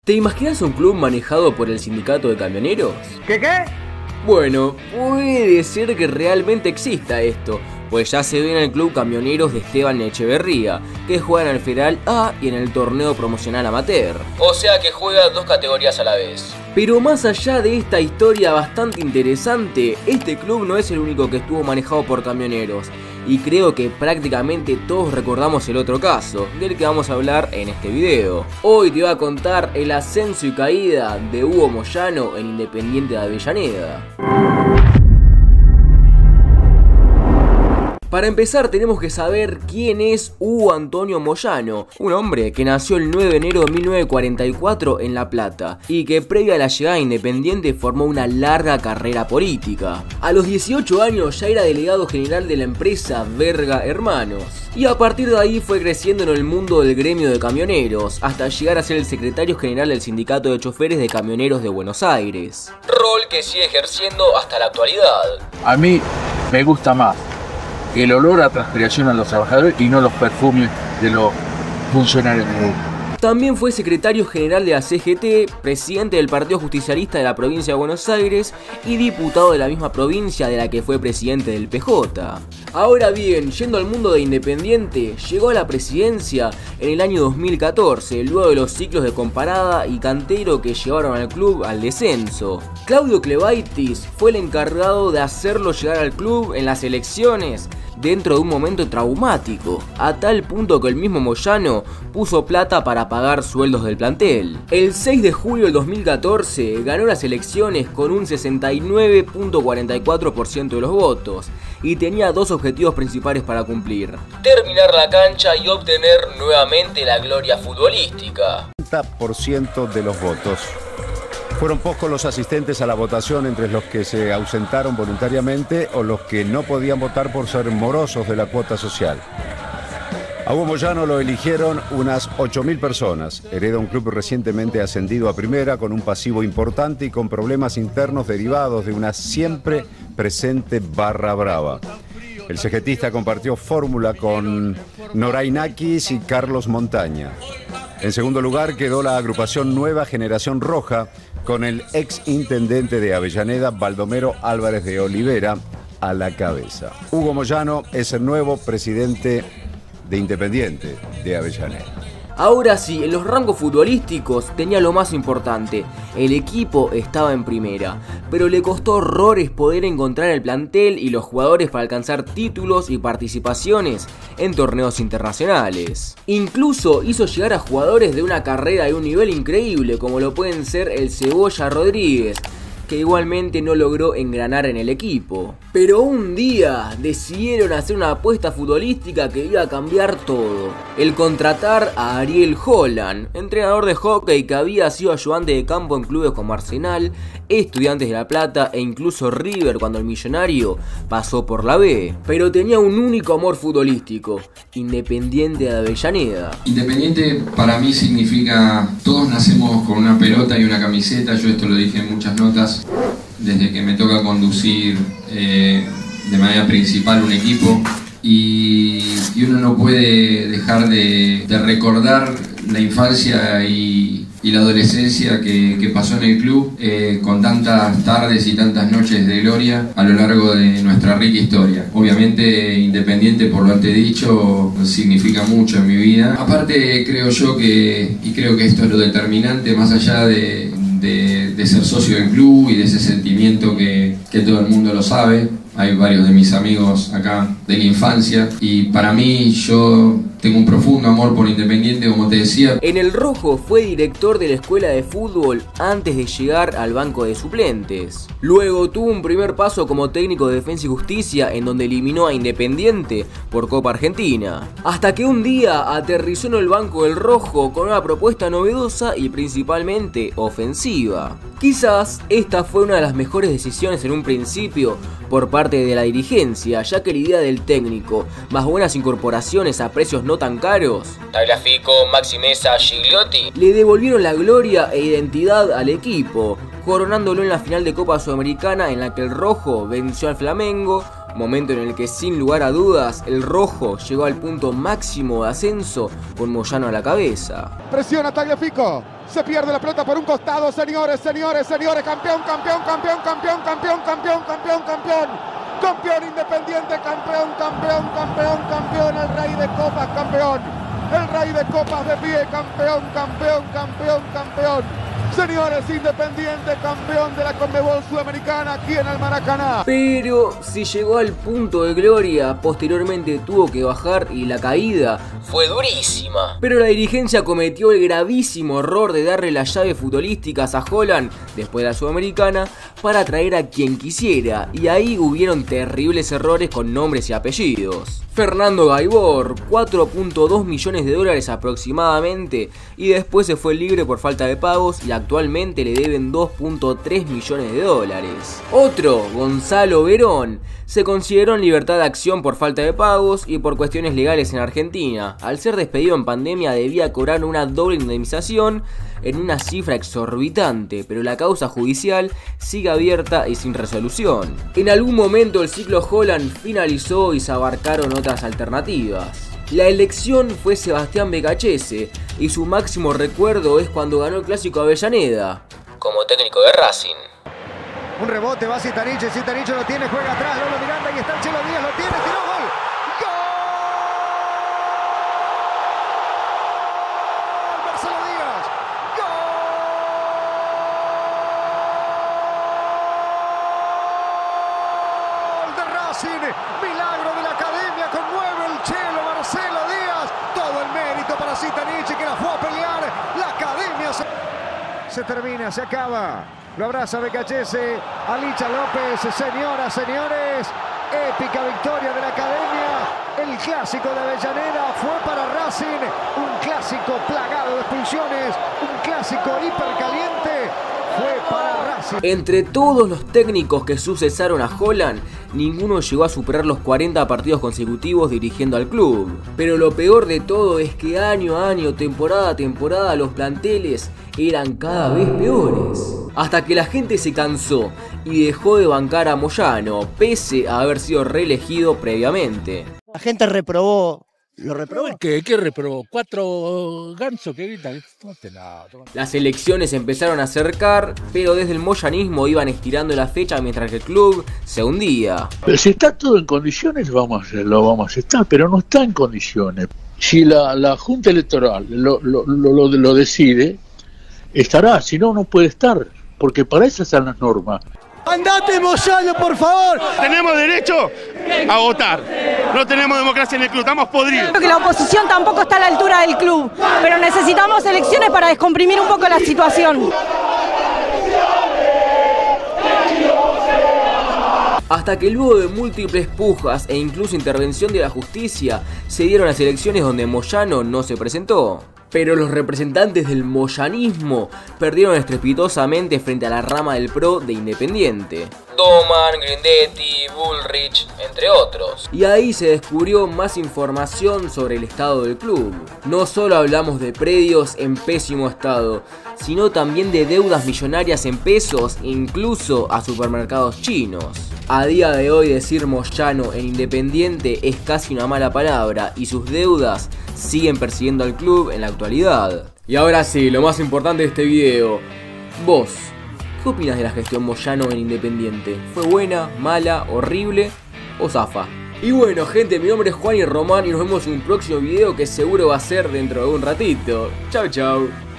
¿Te imaginas un club manejado por el sindicato de camioneros? ¿Qué? Bueno, puede ser que realmente exista esto, pues ya se ve en el club Camioneros de Esteban Echeverría, que juega en el Federal A y en el torneo promocional amateur. O sea que juega dos categorías a la vez. Pero más allá de esta historia bastante interesante, este club no es el único que estuvo manejado por camioneros. Y creo que prácticamente todos recordamos el otro caso, del que vamos a hablar en este video. Hoy te voy a contar el ascenso y caída de Hugo Moyano en Independiente de Avellaneda. Para empezar tenemos que saber quién es Hugo Antonio Moyano, un hombre que nació el 9 de enero de 1944 en La Plata y que previa a la llegada a Independiente formó una larga carrera política. A los 18 años ya era delegado general de la empresa Verga Hermanos y a partir de ahí fue creciendo en el mundo del gremio de camioneros hasta llegar a ser el secretario general del sindicato de choferes de camioneros de Buenos Aires, rol que sigue ejerciendo hasta la actualidad. A mí me gusta más el olor a transpiración a los trabajadores y no los perfumes de los funcionarios. También fue secretario general de la CGT, presidente del Partido Justicialista de la provincia de Buenos Aires y diputado de la misma provincia de la que fue presidente del PJ. Ahora bien, yendo al mundo de Independiente, llegó a la presidencia en el año 2014, luego de los ciclos de Comparada y Cantero que llevaron al club al descenso. Claudio Clevaitis fue el encargado de hacerlo llegar al club en las elecciones dentro de un momento traumático, a tal punto que el mismo Moyano puso plata para pagar sueldos del plantel. El 6 de julio del 2014 ganó las elecciones con un 69.44% de los votos y tenía dos objetivos principales para cumplir: terminar la cancha y obtener nuevamente la gloria futbolística. 30% de los votos. Fueron pocos los asistentes a la votación, entre los que se ausentaron voluntariamente o los que no podían votar por ser morosos de la cuota social. A Hugo Moyano lo eligieron unas 8.000 personas. Hereda un club recientemente ascendido a primera con un pasivo importante y con problemas internos derivados de una siempre presente barra brava. El cegetista compartió fórmula con Norainakis y Carlos Montaña. En segundo lugar quedó la agrupación Nueva Generación Roja con el ex intendente de Avellaneda, Baldomero Álvarez de Olivera, a la cabeza. Hugo Moyano es el nuevo presidente de Independiente de Avellaneda. Ahora sí, en los rangos futbolísticos tenía lo más importante: el equipo estaba en primera, pero le costó horrores poder encontrar el plantel y los jugadores para alcanzar títulos y participaciones en torneos internacionales. Incluso hizo llegar a jugadores de una carrera y un nivel increíble, como lo pueden ser el Cebolla Rodríguez, que igualmente no logró engranar en el equipo. Pero un día decidieron hacer una apuesta futbolística que iba a cambiar todo: el contratar a Ariel Holland, entrenador de hockey que había sido ayudante de campo en clubes como Arsenal, Estudiantes de La Plata e incluso River cuando el Millonario pasó por la B. Pero tenía un único amor futbolístico: Independiente de Avellaneda. Independiente para mí significa, todos nacemos con una pelota y una camiseta. Yo esto lo dije en muchas notas. Desde que me toca conducir de manera principal un equipo y uno no puede dejar de recordar la infancia y la adolescencia que pasó en el club con tantas tardes y tantas noches de gloria a lo largo de nuestra rica historia. Obviamente Independiente, por lo antes dicho, significa mucho en mi vida. Aparte creo yo y creo que esto es lo determinante, más allá de ser socio del club y de ese sentimiento que todo el mundo lo sabe. Hay varios de mis amigos acá de la infancia y para mí, yo tengo un profundo amor por Independiente, como te decía. En el rojo fue director de la escuela de fútbol antes de llegar al banco de suplentes. Luego tuvo un primer paso como técnico de Defensa y Justicia, en donde eliminó a Independiente por Copa Argentina. Hasta que un día aterrizó en el banco del rojo con una propuesta novedosa y principalmente ofensiva. Quizás esta fue una de las mejores decisiones en un principio por parte de la dirigencia, ya que la idea del técnico, más buenas incorporaciones a precios no tan caros, Tagliafico, Maxi Meza, Gigliotti, le devolvieron la gloria e identidad al equipo, coronándolo en la final de Copa Sudamericana en la que el rojo venció al Flamengo, momento en el que sin lugar a dudas el rojo llegó al punto máximo de ascenso con Moyano a la cabeza. Presiona Tagliafico, se pierde la pelota por un costado, señores, campeón, campeón Independiente, campeón, el rey de copas, el rey de copas de pie, campeón. Señores, Independiente, campeón de la Conmebol Sudamericana aquí en el Maracaná. Pero si llegó al punto de gloria, posteriormente tuvo que bajar y la caída fue durísima. Pero la dirigencia cometió el gravísimo error de darle las llaves futbolísticas a Holland después de la Sudamericana para traer a quien quisiera, y ahí hubieron terribles errores con nombres y apellidos. Fernando Gaibor, 4.2 millones de dólares aproximadamente, y después se fue libre por falta de pagos y actualmente le deben 2.3 millones de dólares. Otro, Gonzalo Verón, se consideró en libertad de acción por falta de pagos y por cuestiones legales en Argentina. Al ser despedido en pandemia debía cobrar una doble indemnización en una cifra exorbitante, pero la causa judicial sigue abierta y sin resolución. En algún momento el ciclo Holland finalizó y se abarcaron otras alternativas. La elección fue Sebastián Becachese y su máximo recuerdo es cuando ganó el Clásico Avellaneda como técnico de Racing. Un rebote, va Zitanich lo tiene, juega atrás, Lolo Miranda y está el Chelo Díaz, lo tiene, tiró gol. ¡Gol! Marcelo Díaz. ¡Gol de Racing! Milagro de la academia, conmueve el Chelo Marcelo Díaz. Todo el mérito para Zitanich que la fue a pelear. La academia se termina, se acaba. Lo abraza Becachese, Alicha López, señoras, señores, épica victoria de la academia. El clásico de Avellaneda fue para Racing, un clásico plagado de expulsiones, un clásico hipercaliente, fue para Racing. Entre todos los técnicos que sucesaron a Holland, ninguno llegó a superar los 40 partidos consecutivos dirigiendo al club. Pero lo peor de todo es que año a año, temporada a temporada, los planteles eran cada vez peores. Hasta que la gente se cansó y dejó de bancar a Moyano, pese a haber sido reelegido previamente. La gente reprobó. ¿Lo reprobó? ¿Qué reprobó? 4 gansos que gritan. Las elecciones empezaron a acercar, pero desde el moyanismo iban estirando la fecha mientras que el club se hundía. Pero si está todo en condiciones, lo vamos a estar, pero no está en condiciones. Si la Junta Electoral lo decide, estará, si no, no puede estar, porque para eso están las normas. ¡Andate, Moyano, por favor! Tenemos derecho a votar. No tenemos democracia en el club, estamos podridos. Creo que la oposición tampoco está a la altura del club, pero necesitamos elecciones para descomprimir un poco la situación. Hasta que luego de múltiples pujas e incluso intervención de la justicia, se dieron las elecciones donde Moyano no se presentó. Pero los representantes del moyanismo perdieron estrepitosamente frente a la rama del PRO de Independiente. Doman, Grindetti, Bullrich, entre otros. Y ahí se descubrió más información sobre el estado del club. No solo hablamos de predios en pésimo estado, sino también de deudas millonarias en pesos e incluso a supermercados chinos. A día de hoy decir Moyano en Independiente es casi una mala palabra y sus deudas siguen persiguiendo al club en la actualidad. Y ahora sí, lo más importante de este video. Vos, ¿qué opinas de la gestión Moyano en Independiente? ¿Fue buena, mala, horrible o zafa? Y bueno gente, mi nombre es Juan y Román y nos vemos en un próximo video que seguro va a ser dentro de un ratito. Chau chau.